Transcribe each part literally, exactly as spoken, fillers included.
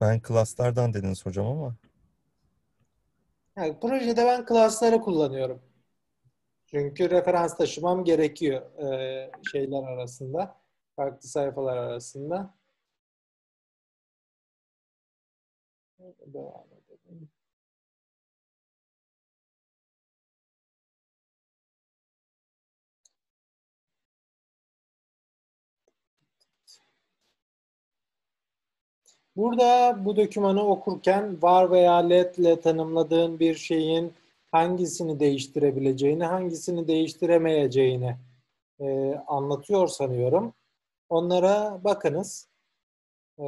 Ben class'lardan dediniz hocam ama. Yani projede ben class'ları kullanıyorum. Çünkü referans taşımam gerekiyor e, şeyler arasında. Farklı sayfalar arasında. Devam edelim. Burada bu dokümanı okurken var veya let ile tanımladığın bir şeyin hangisini değiştirebileceğini, hangisini değiştiremeyeceğini e, anlatıyor sanıyorum. Onlara bakınız. E,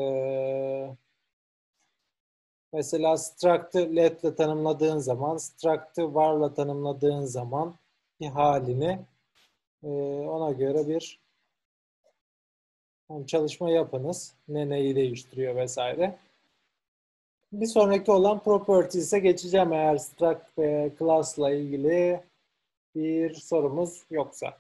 mesela struct'ı let ile tanımladığın zaman, struct'ı var'la tanımladığın zaman bir halini e, ona göre bir çalışma yapınız. Ne neyi değiştiriyor vesaire. Bir sonraki olan properties'e geçeceğim eğer struct ve class'la ilgili bir sorumuz yoksa.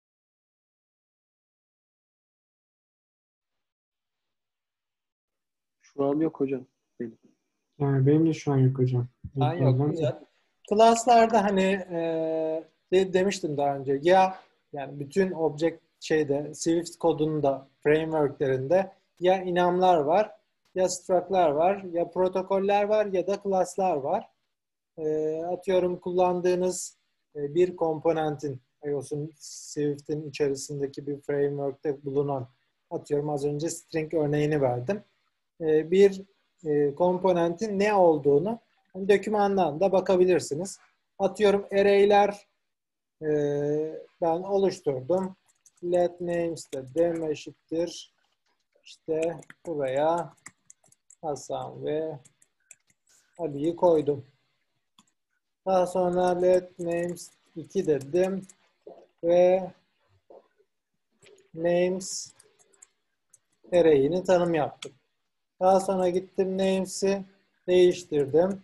Şu an yok hocam. Benim. Yani benim de şu an yok hocam. Ha, Bir yok. problem yok. Güzel. Class'larda hani e, de, demiştim daha önce ya yani bütün object şeyde Swift kodunda framework'lerinde ya enum'lar var ya struct'lar var ya protokoller var ya da class'lar var. E, atıyorum kullandığınız e, bir komponentin iOS'un Swift'in içerisindeki bir framework'te bulunan atıyorum az önce string örneğini verdim. E, bir e, komponentin ne olduğunu hani dokümandan da bakabilirsiniz. Atıyorum array'ler e, ben oluşturdum. Let names dedim eşittir. İşte buraya Hasan ve Ali'yi koydum. Daha sonra let names iki dedim ve names array'ini tanım yaptım. Daha sonra gittim names'i değiştirdim.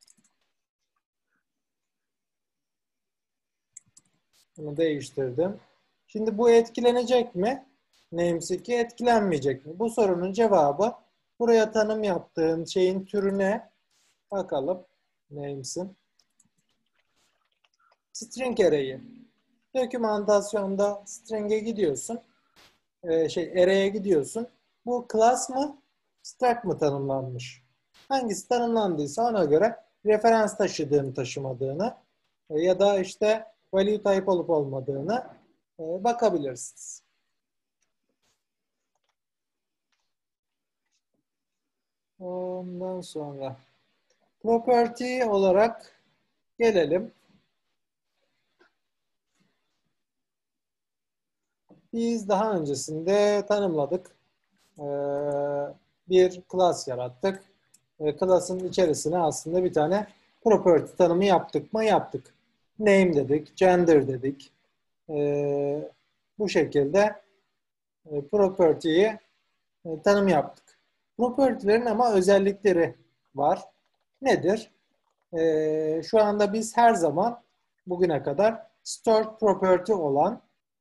Bunu değiştirdim. Şimdi bu etkilenecek mi? Names iki etkilenmeyecek mi? Bu sorunun cevabı buraya tanım yaptığın şeyin türüne bakalım. Names'in. String array'i. Dokümantasyonda string'e gidiyorsun. Ee, şey array'e gidiyorsun. Bu class mı? Struct mı tanımlanmış? Hangisi tanımlandıysa ona göre referans taşıdığını taşımadığını e, ya da işte value type olup olmadığını e, bakabilirsiniz. Ondan sonra property olarak gelelim. Biz daha öncesinde tanımladık. Ee, bir class yarattık. Ee, class'ın içerisine aslında bir tane property tanımı yaptık mı? Yaptık. Name dedik, gender dedik. Ee, bu şekilde e, property'yi e, tanım yaptık. Property'lerin ama özellikleri var. Nedir? Ee, şu anda biz her zaman bugüne kadar stored property olan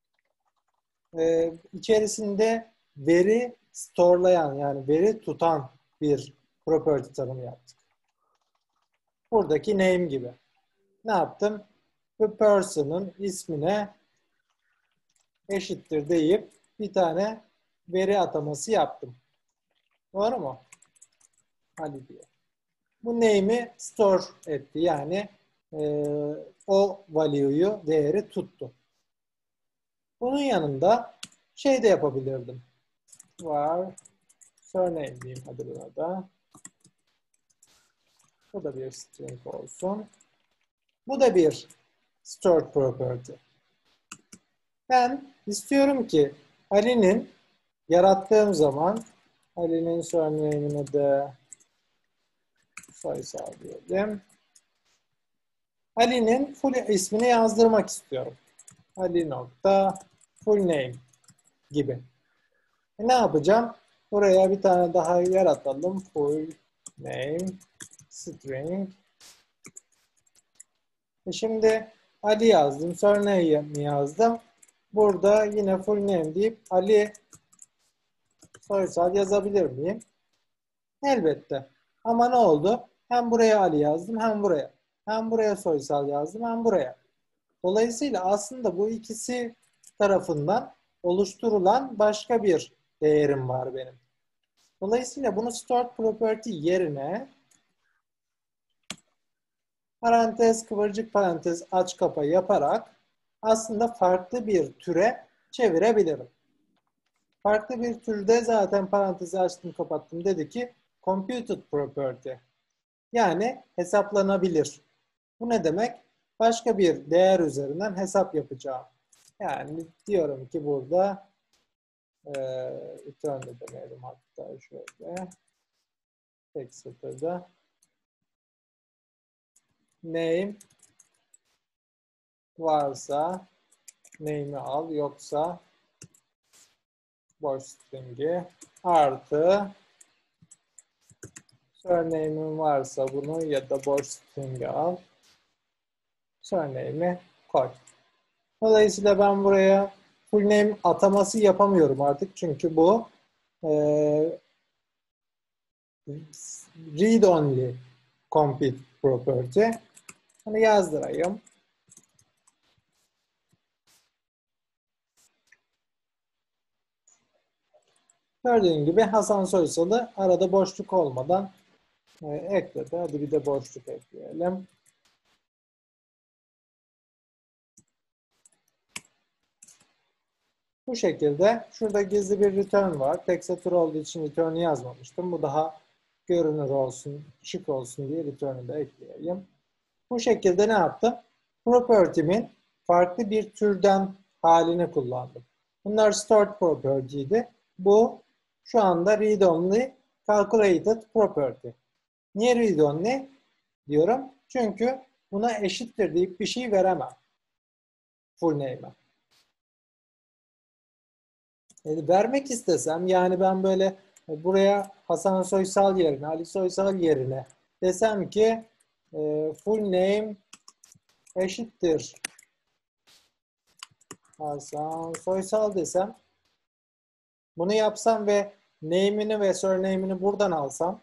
e, içerisinde veri storelayan yani veri tutan bir property tanımı yaptık. Buradaki name gibi. Ne yaptım? Bu person'ın ismine eşittir deyip bir tane veri ataması yaptım. Doğru mu? Hadi diye. Bu name'i store etti. Yani e, o value'yu, değeri tuttu. Bunun yanında şey de yapabilirdim. Var surname diyeyim hadi buna da. Bu da bir string olsun. Bu da bir stored property. Ben istiyorum ki Ali'nin yarattığım zaman Ali'nin surname'ine de Faysal diyelim. Ali'nin full ismini yazdırmak istiyorum. Ali nokta full name gibi. E ne yapacağım? Buraya bir tane daha yaratalım. Full name string. E şimdi Ali yazdım. Surname'i yazdım. Burada yine full name deyip Ali Soysal yazabilir miyim? Elbette. Ama ne oldu? Hem buraya Ali yazdım hem buraya. Hem buraya Soysal yazdım hem buraya. Dolayısıyla aslında bu ikisi tarafından oluşturulan başka bir değerim var benim. Dolayısıyla bunu stored property yerine parantez, kıvırcık parantez, aç kapa yaparak aslında farklı bir türe çevirebilirim. Farklı bir türde zaten parantezi açtım kapattım dedi ki computed property. Yani hesaplanabilir. Bu ne demek? Başka bir değer üzerinden hesap yapacağım. Yani diyorum ki burada e, return de demeyelim hatta şöyle tek satırda name varsa name'i al, yoksa boş string'i artı surname'in varsa bunu ya da boş string'i al, surname'i koy. Dolayısıyla ben buraya full name ataması yapamıyorum artık çünkü bu e, read only compute property. Bunu yazdırayım. Gördüğün gibi Hasan Soysal'ı arada boşluk olmadan e, ekledi. Hadi bir de boşluk ekleyelim. Bu şekilde şurada gizli bir return var. Tek satır olduğu için return'ü yazmamıştım. Bu daha görünür olsun, şık olsun diye return'ü de ekleyeyim. Bu şekilde ne yaptım? Property'min farklı bir türden halini kullandım. Bunlar stored property'ydi. Bu şu anda read-only calculated property. Niye read-only diyorum? Çünkü buna eşittir deyip bir şey veremem. Full name'e. Yani vermek istesem, yani ben böyle buraya Hasan Soysal yerine, Ali Soysal yerine desem ki e, full name eşittir Hasan Soysal desem, bunu yapsam ve name'ini ve surname'ini buradan alsam,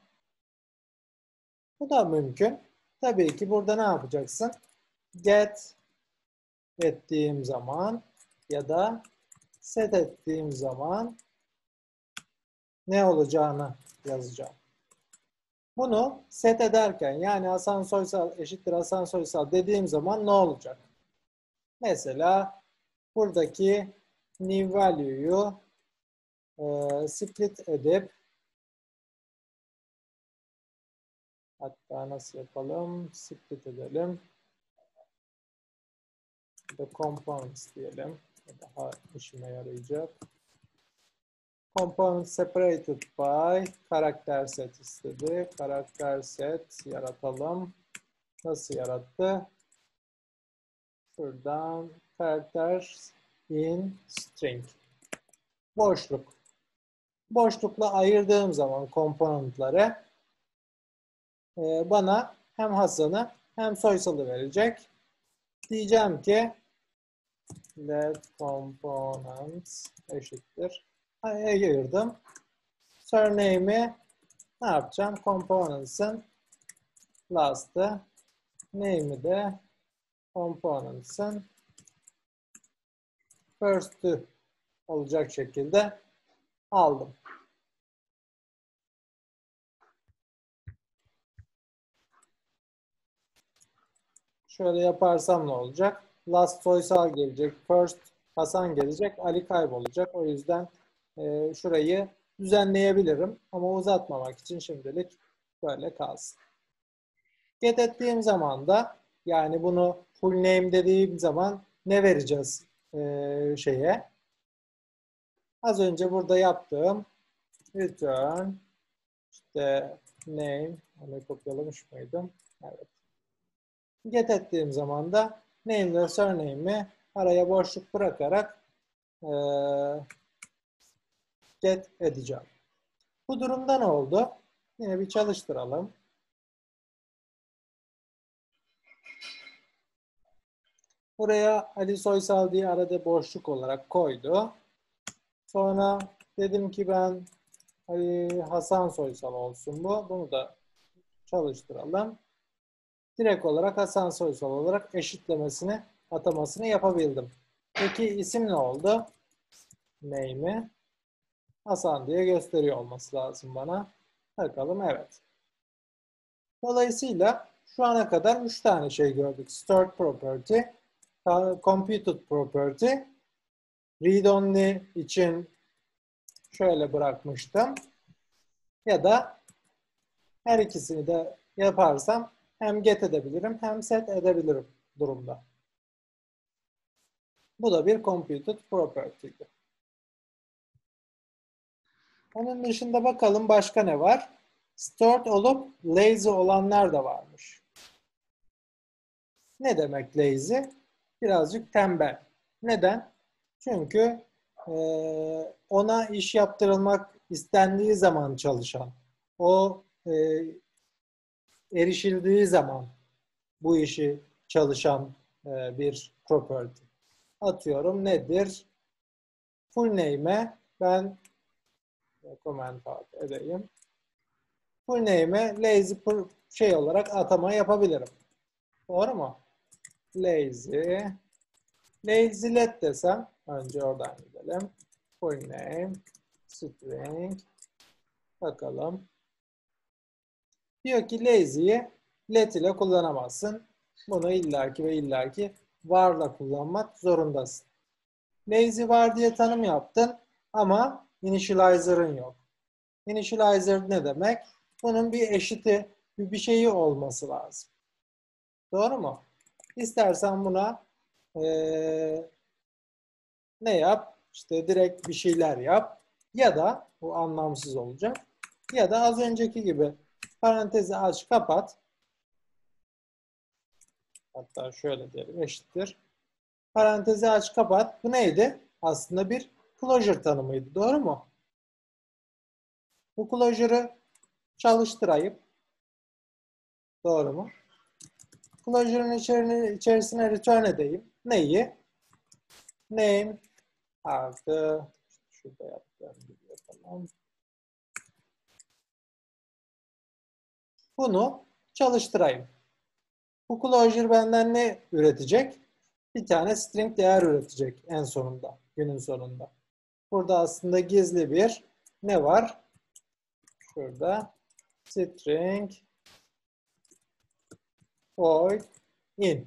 bu da mümkün. Tabii ki burada ne yapacaksın? Get ettiğim zaman ya da set ettiğim zaman ne olacağını yazacağım. Bunu set ederken, yani Hasan Soysal eşittir Hasan Soysal dediğim zaman ne olacak? Mesela buradaki new value'yu e, split edip, hatta nasıl yapalım? Split edelim. The components diyelim. Daha işime yarayacak. Component separated by karakter set istedi. Karakter set yaratalım. Nasıl yarattı? Şuradan karakter in string. Boşluk. Boşlukla ayırdığım zaman komponentleri e, bana hem Hasan'ı hem Soysal'ı verecek. Diyeceğim ki let components eşittir. Ayırdım. Surname'i ne yapacağım? Components'ın last'ı. Name'i de components'ın first'ü olacak şekilde aldım. Şöyle yaparsam ne olacak? Last Soysal gelecek, first Hasan gelecek, Ali kaybolacak. O yüzden e, şurayı düzenleyebilirim. Ama uzatmamak için şimdilik böyle kalsın. Get ettiğim zaman da, yani bunu full name dediğim zaman ne vereceğiz e, şeye? Az önce burada yaptığım return işte name, onu kopyalamış mıydım? Evet. Get ettiğim zaman da name ile surname'i araya boşluk bırakarak e, get edeceğim. Bu durumda ne oldu? Yine bir çalıştıralım. Buraya Ali Soysal diye arada boşluk olarak koydu. Sonra dedim ki ben Ali Hasan Soysal olsun bu. Bunu da çalıştıralım. Direkt olarak Hasan Soysal olarak eşitlemesini, atamasını yapabildim. Peki isim ne oldu? Name'i Hasan diye gösteriyor olması lazım bana. Bakalım, evet. Dolayısıyla şu ana kadar üç tane şey gördük. Stored property, computed property, read-only için şöyle bırakmıştım. Ya da her ikisini de yaparsam hem get edebilirim hem set edebilirim durumda. Bu da bir computed property'di. Onun dışında bakalım başka ne var? Stored olup lazy olanlar da varmış. Ne demek lazy? Birazcık tembel. Neden? Çünkü e, ona iş yaptırılmak istendiği zaman çalışan, o e, erişildiği zaman bu işi çalışan e, bir property. Atıyorum nedir? Full name'e ben comment out edeyim. Full name'e lazy şey olarak atama yapabilirim. Doğru mu? Lazy. Lazy let desem önce oradan gidelim. Full name string bakalım. Diyor ki lazy'yi let ile kullanamazsın. Bunu illaki ve illaki var'la kullanmak zorundasın. Lazy var diye tanım yaptın ama initializer'ın yok. Initializer ne demek? Bunun bir eşiti, bir şeyi olması lazım. Doğru mu? İstersen buna ee, ne yap? İşte direkt bir şeyler yap. Ya da bu anlamsız olacak. Ya da az önceki gibi parantezi aç kapat. Hatta şöyle diyelim, eşittir. Parantezi aç kapat. Bu neydi? Aslında bir closure tanımıydı. Doğru mu? Bu closure'ı çalıştırayım. Doğru mu? Closure'ın içerisine, içerisine return edeyim. Neyi? Name artı şurada yaptığım gibi yapalım. Bunu çalıştırayım. Bu closure benden ne üretecek? Bir tane string değer üretecek en sonunda, günün sonunda. Burada aslında gizli bir ne var? Şurada string void in.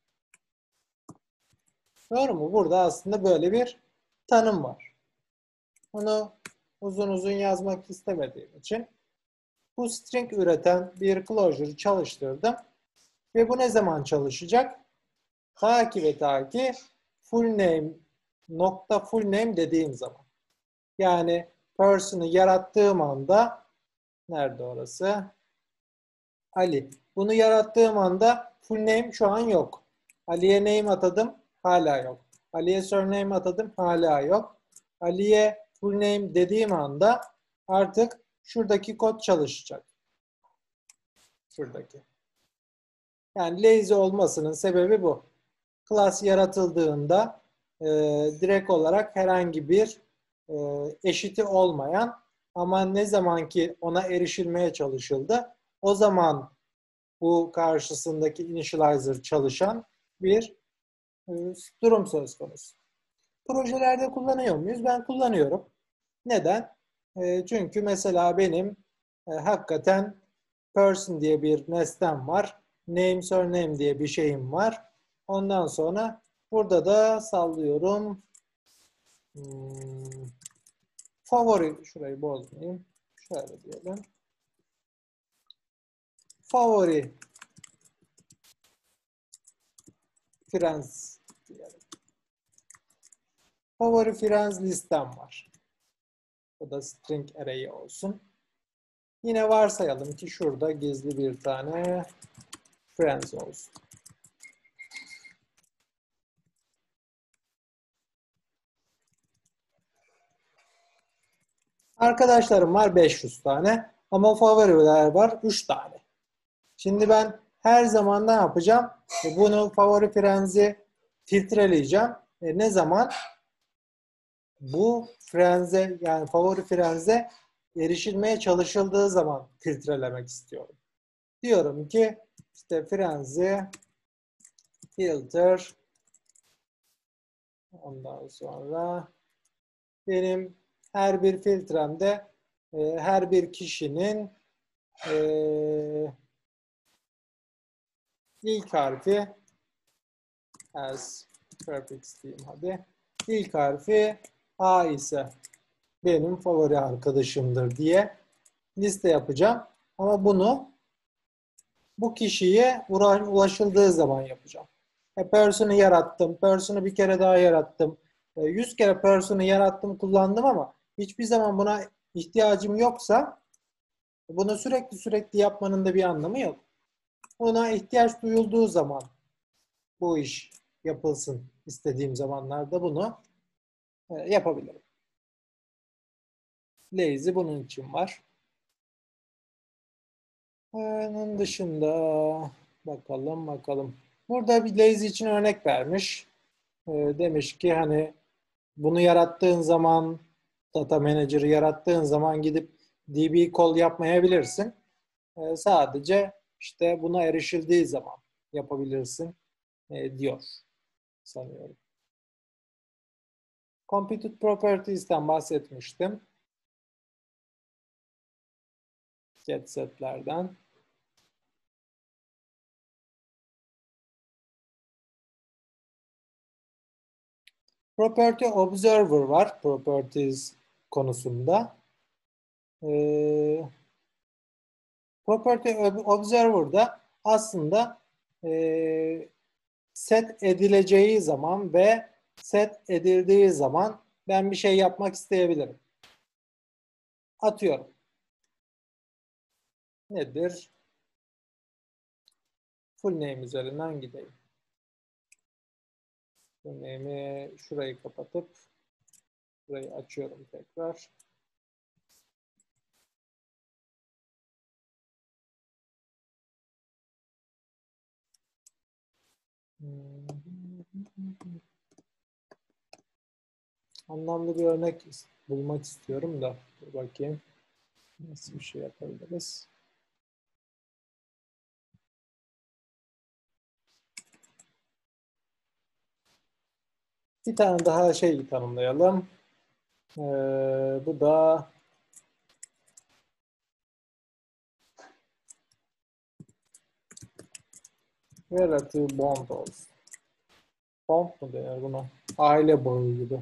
Doğru mu? Burada aslında böyle bir tanım var. Bunu uzun uzun yazmak istemediğim için bu string üreten bir closure çalıştırdım. Ve bu ne zaman çalışacak? Ta ki ve ta ki full name nokta full name dediğim zaman. Yani person'ı yarattığım anda nerede orası? Ali. Bunu yarattığım anda full name şu an yok. Ali'ye name atadım. Hala yok. Ali'ye surname atadım. Hala yok. Ali'ye full name dediğim anda artık şuradaki kod çalışacak. Şuradaki. Yani lazy olmasının sebebi bu. Class yaratıldığında e, direkt olarak herhangi bir e, eşiti olmayan ama ne zaman ki ona erişilmeye çalışıldı, o zaman bu karşısındaki initializer çalışan bir e, durum söz konusu. Projelerde kullanıyor muyuz? Ben kullanıyorum. Neden? E, çünkü mesela benim e, hakikaten person diye bir nesnem var. Name, surname diye bir şeyim var. Ondan sonra burada da sallıyorum. Hmm, favori, şurayı bozmayayım. Şöyle diyelim. Favori friends diyelim. Favori friends listem var. Bu da string array olsun. Yine varsayalım ki şurada gizli bir tane friends olsun. Arkadaşlarım var beş yüz tane ama favoriler var üç tane. Şimdi ben her zaman ne yapacağım? E bunu favori friends'i filtreleyeceğim. E ne zaman? Bu friends'e yani favori friends'e erişilmeye çalışıldığı zaman filtrelemek istiyorum. Diyorum ki işte frenzy filter, ondan sonra benim her bir filtremde e, her bir kişinin e, ilk harfi as prefix diyeyim hadi. İlk harfi A ise benim favori arkadaşımdır diye liste yapacağım. Ama bunu bu kişiye ulaşıldığı zaman yapacağım. E, person'ı yarattım. Person'ı bir kere daha yarattım. E, yüz kere person'ı yarattım, kullandım ama hiçbir zaman buna ihtiyacım yoksa bunu sürekli sürekli yapmanın da bir anlamı yok. Buna ihtiyaç duyulduğu zaman bu iş yapılsın istediğim zamanlarda bunu e, yapabilirim. Lazy bunun için var. Onun dışında bakalım bakalım. Burada bir lazy için örnek vermiş. E, demiş ki hani bunu yarattığın zaman, data manager'ı yarattığın zaman gidip D B call yapmayabilirsin. E, sadece işte buna erişildiği zaman yapabilirsin e, diyor sanıyorum. Computed Properties'ten bahsetmiştim. Get setlerden. Property Observer var Properties konusunda. Ee, Property Observer'da aslında e, set edileceği zaman ve set edildiği zaman ben bir şey yapmak isteyebilirim. Atıyorum. Nedir? Full name üzerinden gideyim. Full name'i şurayı kapatıp burayı açıyorum tekrar. Anlamlı bir örnek bulmak istiyorum da dur bakayım nasıl bir şey yapabiliriz. Bir tane daha şey tanımlayalım. Ee, bu da relative bond olsun. Bond mu denir buna? Aile bağı gibi.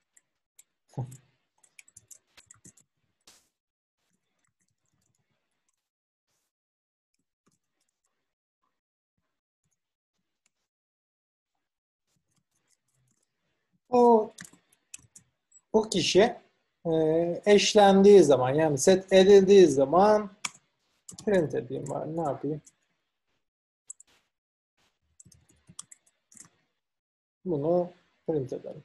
O bu kişi e, eşlendiği zaman yani set edildiği zaman print edeyim var. Ne yapayım? Bunu print edelim.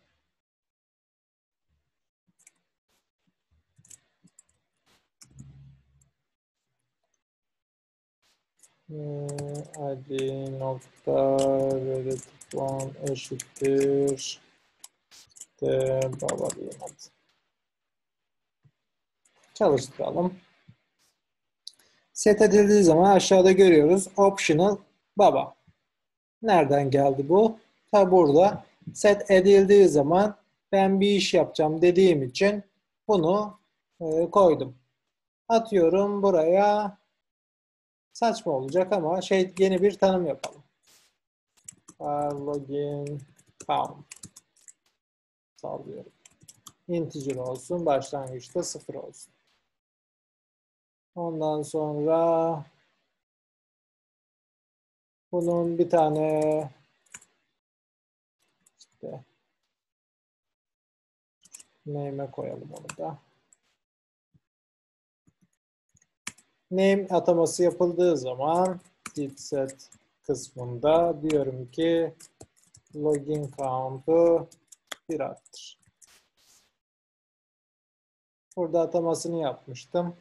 id nokta relative one eşittir de baba diyeyim hadi. Çalıştıralım. Set edildiği zaman aşağıda görüyoruz. Optional baba. Nereden geldi bu? Ta burada. Set edildiği zaman ben bir iş yapacağım dediğim için bunu e, koydum. Atıyorum buraya, saçma olacak ama şey yeni bir tanım yapalım. Login count. Sallıyorum. Integer olsun. Başlangıçta sıfır olsun. Ondan sonra bunun bir tane işte name'e koyalım onu da. Name ataması yapıldığı zaman did set kısmında diyorum ki login count'u bir arttır. Burada atamasını yapmıştım.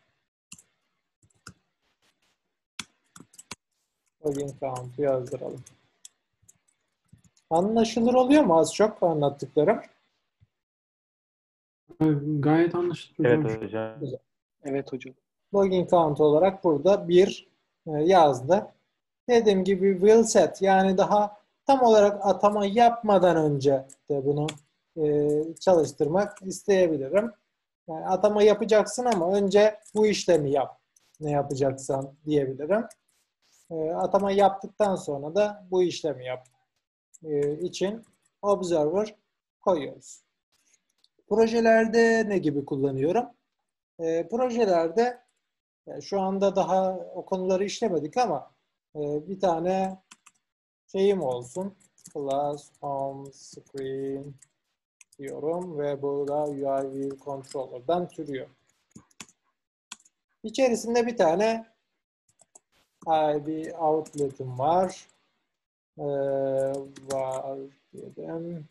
Login count'u yazdıralım. Anlaşılır oluyor mu az çok anlattıklarım? Gayet anlaşılır hocam. Evet hocam. Güzel. Evet hocam. Login count olarak burada bir e, yazdı. Dediğim gibi will set, yani daha tam olarak atama yapmadan önce de bunu e, çalıştırmak isteyebilirim. Yani atama yapacaksın ama önce bu işlemi yap. Ne yapacaksan diyebilirim. E, atama yaptıktan sonra da bu işlemi yap e, için observer koyuyoruz. Projelerde ne gibi kullanıyorum? E, projelerde yani şu anda daha o konuları işlemedik ama e, bir tane şeyim olsun. Class home screen diyorum ve bu da U I View Controller'dan türüyor. İçerisinde bir tane I D outlet'im var. Ee, var dedim.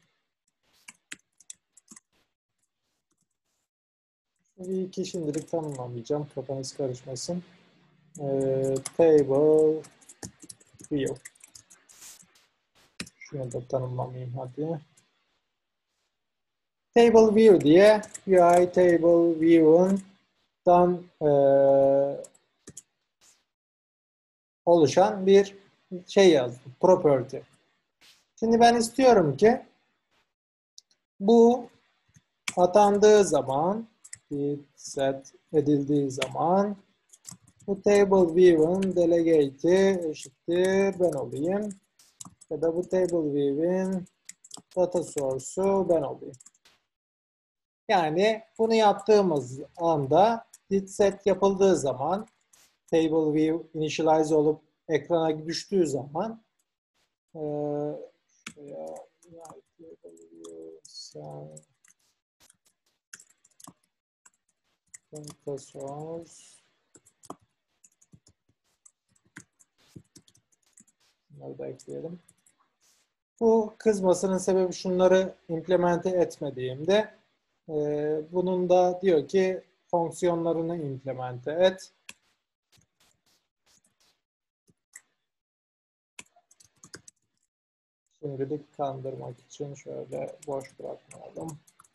Bir iki şimdilik tanımlamayacağım. Kafanız karışmasın. Ee, table view. Şunu da tanımlamayayım hadi. Table view diye U I table view'undan e, oluşan bir şey yazdım. Property. Şimdi ben istiyorum ki bu atandığı zaman, set edildiği zaman bu table view'un delegate'i eşittir ben olayım. Ya da bu table view'in data source'u ben olayım. Yani bunu yaptığımız anda did set yapıldığı zaman, table view initialize olup ekrana düştüğü zaman e, şuraya, data source bunları da ekleyelim. Bu kızmasının sebebi şunları implemente etmediğimde e, bunun da diyor ki fonksiyonlarını implemente et. Şimdilik kandırmak için şöyle boş bırakmayalım.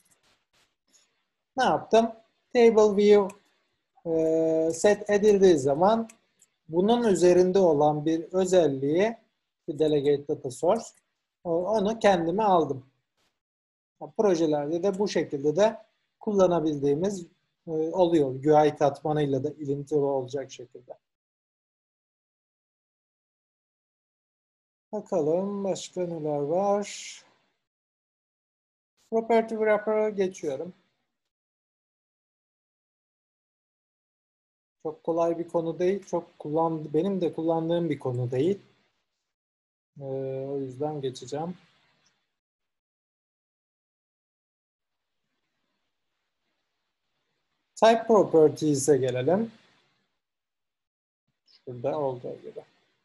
Ne yaptım? Table view e, set edildiği zaman bunun üzerinde olan bir özelliği, bir delegate data source, onu kendime aldım. Projelerde de bu şekilde de kullanabildiğimiz e, oluyor. U I katmanıyla da ilintili olacak şekilde. Bakalım başka neler var. Property wrapper'a geçiyorum. Çok kolay bir konu değil. Çok kullan, benim de kullandığım bir konu değil. Ee, o yüzden geçeceğim. Type properties'e gelelim. Şurada olduğu gibi.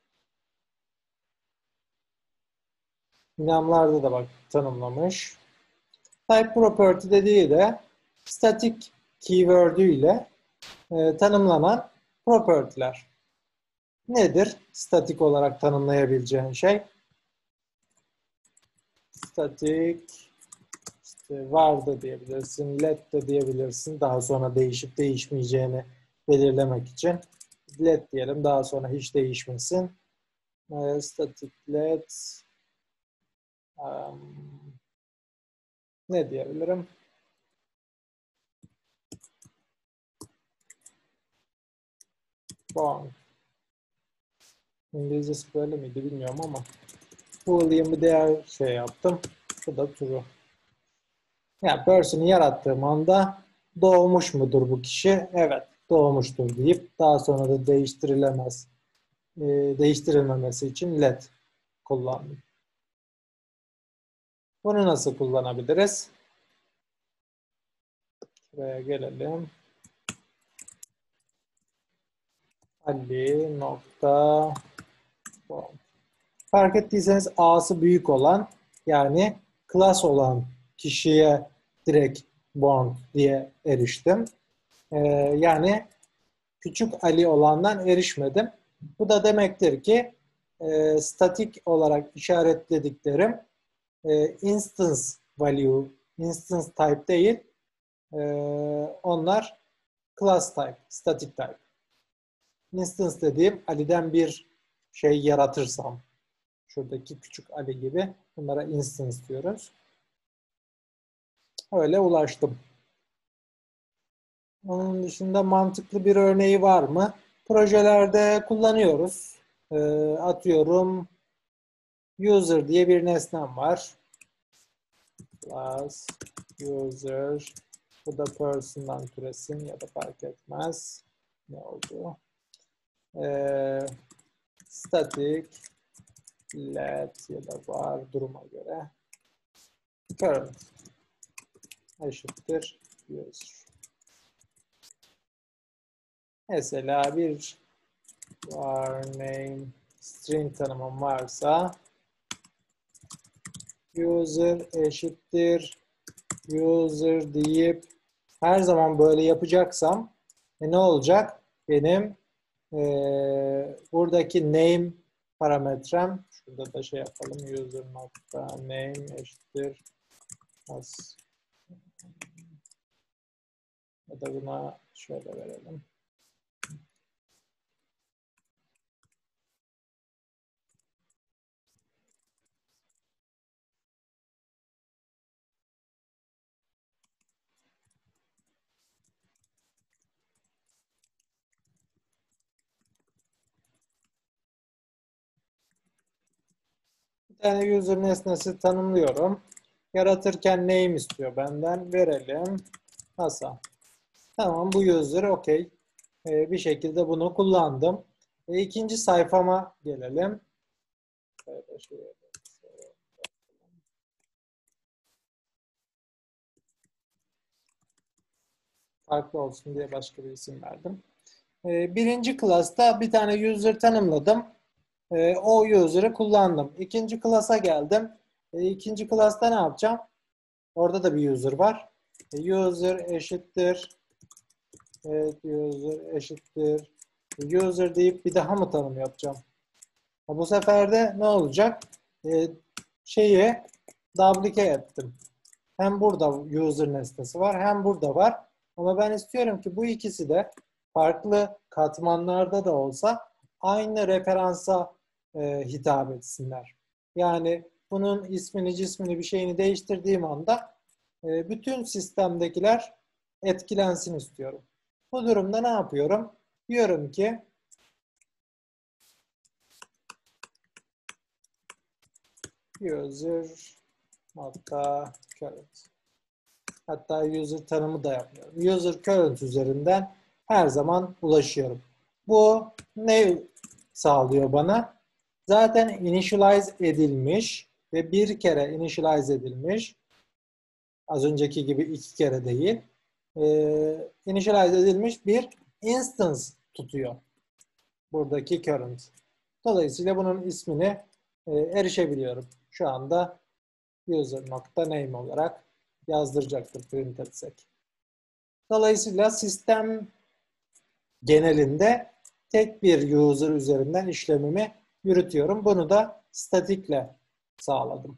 Enamlarda da bak tanımlamış. Type property dediği de static keyword'üyle e, tanımlanan property'ler. Nedir? Statik olarak tanımlayabileceğin şey. Static işte var da diyebilirsin, let de diyebilirsin. Daha sonra değişip değişmeyeceğini belirlemek için. Let diyelim, daha sonra hiç değişmesin. E, static let um, ne diyebilirim? Bound. İngilizcesi böyle miydi bilmiyorum ama Boolean bir değer şey yaptım. Bu da true. Yani person'ı yarattığım anda doğmuş mudur bu kişi? Evet, doğmuştur deyip daha sonra da değiştirilemez. E, değiştirilmemesi için let kullandım. Bunu nasıl kullanabiliriz? Şuraya gelelim. Ali nokta fark ettiyseniz A'sı büyük olan, yani class olan kişiye direkt bound diye eriştim. Ee, yani küçük Ali olandan erişmedim. Bu da demektir ki e, statik olarak işaretlediklerim e, instance value, instance type değil, e, onlar class type, static type. Instance dediğim Ali'den bir şey yaratırsam, şuradaki küçük Ali gibi bunlara instance diyoruz. Öyle ulaştım. Onun dışında mantıklı bir örneği var mı? Projelerde kullanıyoruz. Ee, atıyorum user diye bir nesnem var. Plus user, bu da person'dan türesin ya da fark etmez. Ne oldu? Ee, static let ya da var duruma göre current eşittir user. Mesela bir var name string tanımım varsa user eşittir user deyip her zaman böyle yapacaksam e, ne olacak? Benim e, buradaki name parametrem, şurada da şey yapalım, user nokta name eşittir as, ya da buna şöyle verelim. Bir tane user nesnesi tanımlıyorum. Yaratırken name istiyor benden. Verelim. Hasan. Tamam, bu user okey. Ee, bir şekilde bunu kullandım. E, ikinci sayfama gelelim. Şöyle şöyle. Farklı olsun diye başka bir isim verdim. Ee, birinci class'ta bir tane user tanımladım. Ee, o user'ı kullandım. İkinci class'a geldim. Ee, ikinci class'ta ne yapacağım? Orada da bir user var. Ee, user eşittir evet, user eşittir user deyip bir daha mı tanım yapacağım? Bu sefer de ne olacak? Ee, şeyi duplike ettim. Hem burada user nesnesi var hem burada var. Ama ben istiyorum ki bu ikisi de farklı katmanlarda da olsa aynı referansa e, hitap etsinler. Yani bunun ismini, cismini, bir şeyini değiştirdiğim anda e, bütün sistemdekiler etkilensin istiyorum. Bu durumda ne yapıyorum? Diyorum ki user nokta current. Hatta user tanımı da yapmıyorum. User current üzerinden her zaman ulaşıyorum. Bu ne sağlıyor bana? Zaten initialize edilmiş ve bir kere initialize edilmiş. Az önceki gibi iki kere değil. Ee, initialize edilmiş bir instance tutuyor. Buradaki current. Dolayısıyla bunun ismini e, erişebiliyorum. Şu anda user.name olarak yazdıracaktır print etsek. Dolayısıyla sistem genelinde tek bir user üzerinden işlemimi yürütüyorum. Bunu da statikle sağladım.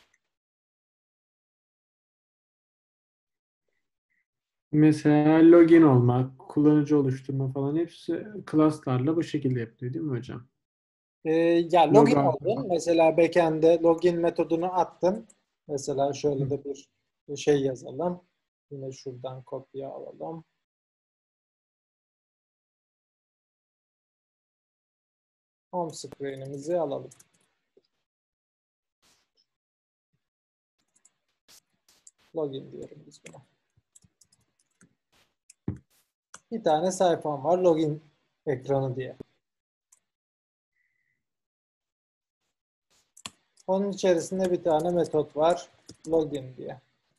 Mesela login olmak, kullanıcı oluşturma falan hepsi class'larla bu şekilde yapılıyor değil mi hocam? Ee, ya login Logout oldun. falan. Mesela backend'e login metodunu attın. Mesela şöyle Hı. de bir şey yazalım. Yine şuradan kopya alalım. Home screen'imizi alalım. Login diyorum biz buna. Bir tane sayfam var login ekranı diye. Onun içerisinde bir tane metot var login diye.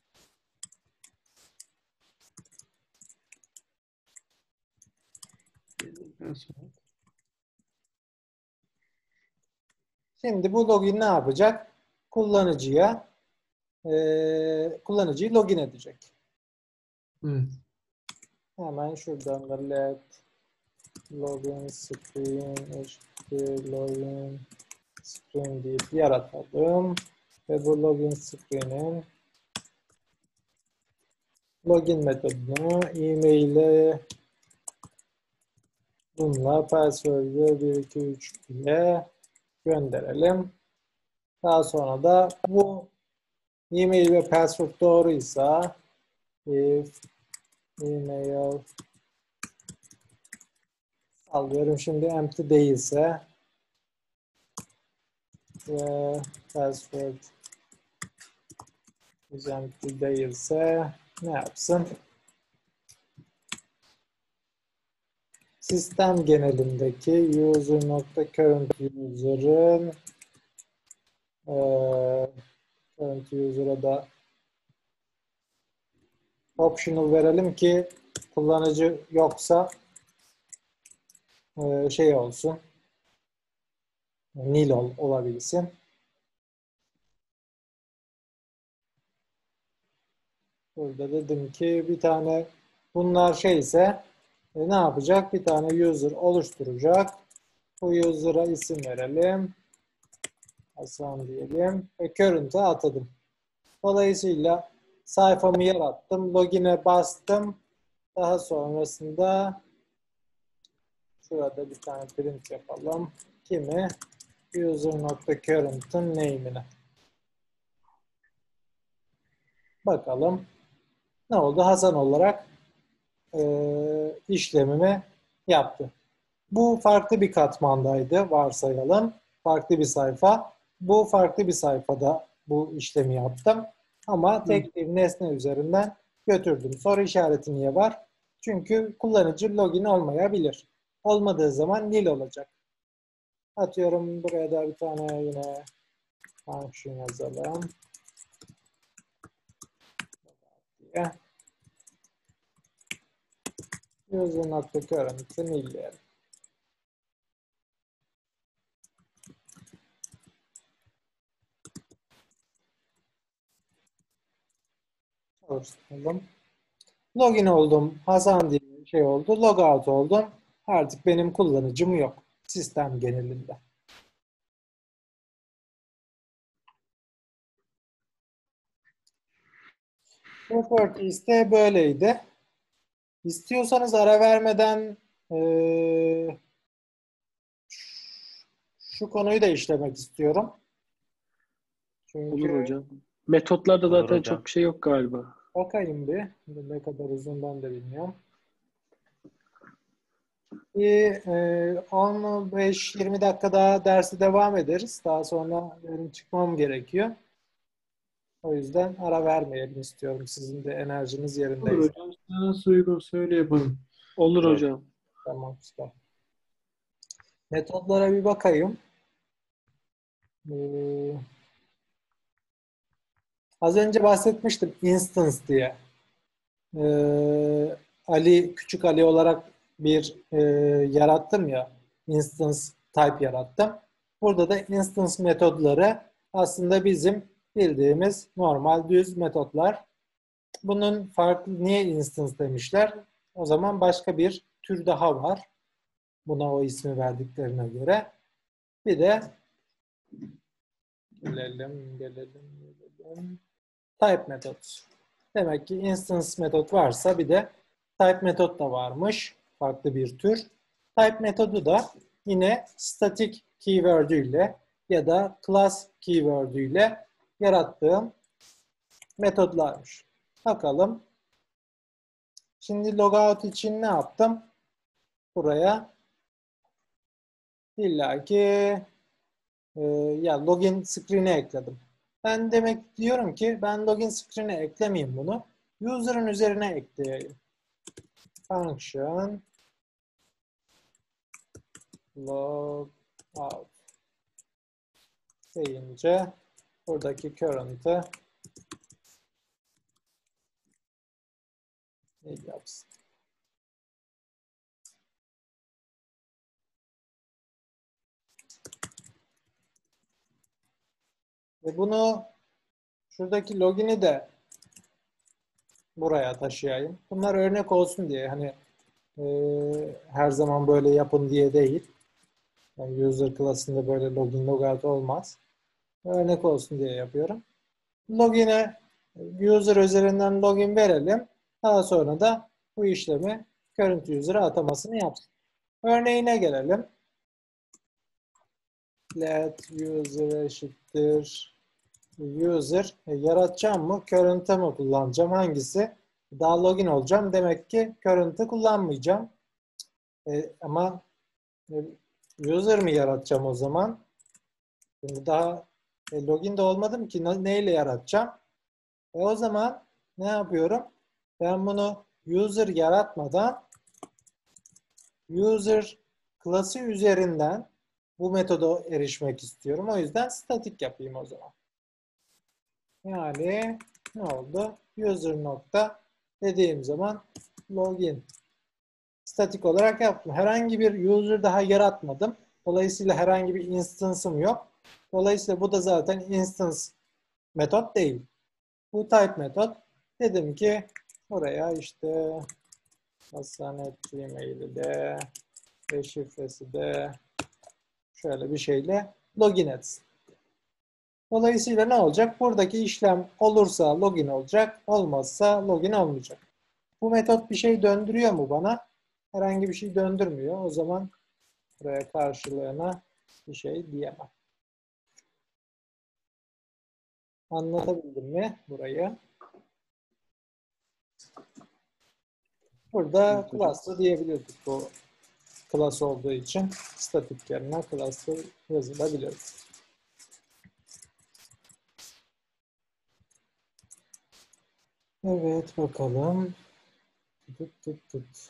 Şimdi bu login ne yapacak? Kullanıcıya e, kullanıcıyı login edecek. Evet. Hemen şuradan da let login screen eşittir login screen deyip yaratalım. Ve bu login screen'in login metodunu e-mail'e Bununla password'ü bir iki üç diye gönderelim. Daha sonra da bu e-mail ve password doğruysa if email sallıyorum şimdi empty değilse ve password is empty değilse ne yapsın? Sistem genelindeki user.current user'ın eee current user'a da optional verelim ki kullanıcı yoksa eee, şey olsun, nil ol, olabilsin. Burada dedim ki bir tane bunlar şeyse e, ne yapacak? Bir tane user oluşturacak. Bu user'a isim verelim. Hasan diyelim ve current'e atadım. Dolayısıyla sayfamı yarattım. Login'e bastım. Daha sonrasında şurada bir tane print yapalım. Kimi? User.current'ın name'ini. Bakalım ne oldu? Hasan olarak e, işlemimi yaptı. Bu farklı bir katmandaydı varsayalım. Farklı bir sayfa. Bu farklı bir sayfada bu işlemi yaptım. Ama tek bir nesne üzerinden götürdüm. Soru işareti niye var? Çünkü kullanıcı login olmayabilir. Olmadığı zaman nil olacak. Atıyorum buraya da bir tane yine function yazalım. Diye. User.current'ı nilleyelim. Çalıştıralım. Login oldum. Hasan diye bir şey oldu. Logout oldum. Artık benim kullanıcım yok. Sistem genelinde. Properties de böyleydi. İstiyorsanız ara vermeden eee, şu konuyu da işlemek istiyorum. Çünkü Olur hocam. Metotlarda Olur zaten hocam. çok bir şey yok galiba. bakayım bir. Ne kadar uzun ben de bilmiyorum. Bir e, on beş yirmi dakika daha dersi devam ederiz. Daha sonra benim çıkmam gerekiyor. O yüzden ara vermeyelim istiyorum. Sizin de enerjiniz Olur yerindeyse. hocam. Sana nasıl uygunsa öyle yapalım. Olur Evet. hocam. Tamam, süper. Metotlara bir bakayım. Ee, az önce bahsetmiştim instance diye. Ee, Ali, küçük Ali olarak bir e, yarattım ya. Instance type yarattım. Burada da instance metodları aslında bizim bildiğimiz normal düz metotlar. Bunun farklı niye instance demişler? O zaman başka bir tür daha var. Buna o ismi verdiklerine göre. Bir de gelelim, gelelim, gelelim. Type methods. Demek ki instance metot varsa bir de type metot da varmış. Farklı bir tür. Type metodu da yine static keyword'üyle ya da class keyword'üyle yarattığım metodlarmış. Bakalım. Şimdi logout için ne yaptım? Buraya illaki e, ya login screen'e ekledim. Ben demek diyorum ki ben login screen'e eklemeyeyim bunu. User'ın üzerine ekleyeyim. Function logout deyince buradaki current'ı ne yapsın? Ve bunu şuradaki login'i de buraya taşıyayım. Bunlar örnek olsun diye hani e, her zaman böyle yapın diye değil. Yani user class'ında böyle login logout olmaz. Örnek olsun diye yapıyorum. Login'e user üzerinden login verelim. Daha sonra da bu işlemi current user'a atamasını yapsın. Örneğine gelelim. Let user eşittir user. E, yaratacağım mı? Current'ı mı kullanacağım? Hangisi? Daha login olacağım. Demek ki current'ı kullanmayacağım. E, ama e, user mı yaratacağım o zaman? Şimdi daha e, login de olmadım ki ne- neyle yaratacağım? E, o zaman ne yapıyorum? Ben bunu user yaratmadan user klası üzerinden bu metoda erişmek istiyorum. O yüzden statik yapayım o zaman. Yani ne oldu? User nokta dediğim zaman login. Statik olarak yaptım. Herhangi bir user daha yaratmadım. Dolayısıyla herhangi bir instance'ım yok. Dolayısıyla bu da zaten instance metot değil. Bu type metot. Dedim ki oraya işte Hasanet Gmail'i de ve şifresi de şöyle bir şeyle login etsin. Dolayısıyla ne olacak? Buradaki işlem olursa login olacak, olmazsa login olmayacak. Bu metot bir şey döndürüyor mu bana? Herhangi bir şey döndürmüyor. O zaman buraya karşılığına bir şey diyemem. Anlatabildim mi burayı? Burada Evet hocam. class'lı diyebilirdik bu class olduğu için. Statik yerine class'lı yazılabilir. Evet bakalım. Tut tut tut.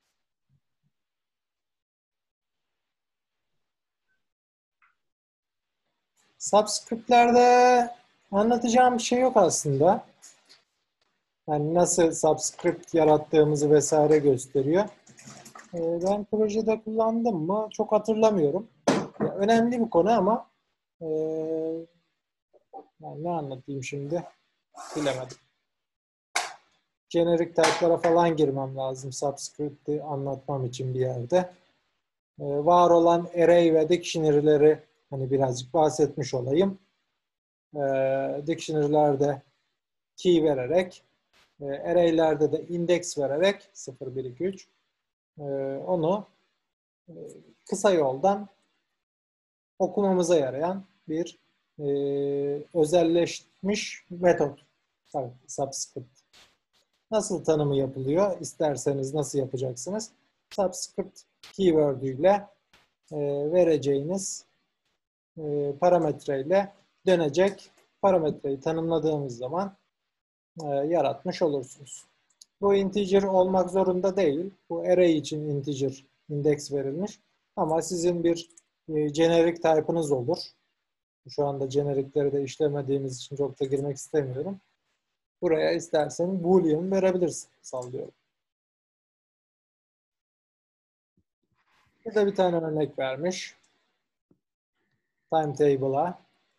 Subscript'lerde anlatacağım bir şey yok aslında. Yani nasıl subscript yarattığımızı vesaire gösteriyor. Ee, ben projede kullandım mı çok hatırlamıyorum. Ya, önemli bir konu ama e, yani ne anlatayım şimdi bilemedim. Generic type'lara falan girmem lazım subscript'i anlatmam için bir yerde. Ee, var olan array ve dictionary'leri hani birazcık bahsetmiş olayım. Ee, dictionary'lerde key vererek, e, array'lerde de index vererek sıfır, bir, iki, üç e, onu e, kısa yoldan okumamıza yarayan bir e, özelleşmiş metot. Subscript. Nasıl tanımı yapılıyor? İsterseniz nasıl yapacaksınız? Subscript keyword'üyle e, vereceğiniz e, parametreyle dönecek parametreyi tanımladığımız zaman e, yaratmış olursunuz. Bu integer olmak zorunda değil. Bu array için integer index verilmiş. Ama sizin bir e, generic type'ınız olur. Şu anda generic'leri de işlemediğimiz için çok da girmek istemiyorum. Buraya istersen boolean verebilirsin. Sallıyorum. Burada bir tane örnek vermiş. Timetable'a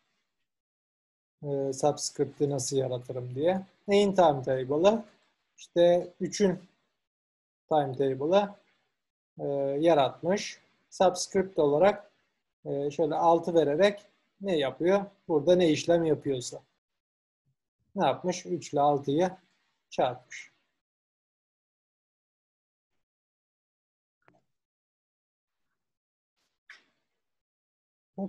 e, subscript'i nasıl yaratırım diye. Neyin timetable'ı? İşte üçün timetable'ı e, yaratmış. Subscript olarak e, şöyle altı vererek ne yapıyor? Burada ne işlem yapıyorsa. Ne yapmış? üç ile altıyı çarpmış. Hop.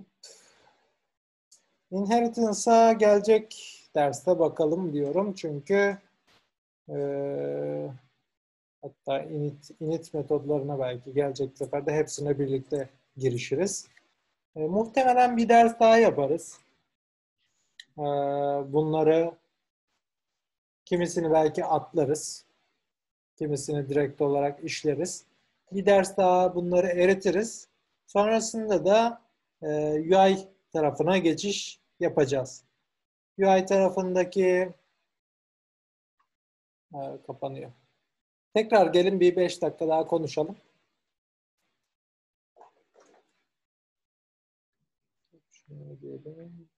Inheritance'a gelecek derste bakalım diyorum. Çünkü e, hatta init, init metodlarına belki gelecek seferde hepsine birlikte girişiriz. E, muhtemelen bir ders daha yaparız. E, bunları kimisini belki atlarız. Kimisini direkt olarak işleriz. Bir ders daha bunları eritiriz. Sonrasında da e, U I tarafına geçiş yapacağız. U I tarafındaki e, kapanıyor. Tekrar gelin bir beş dakika daha konuşalım. Şunu diyelim.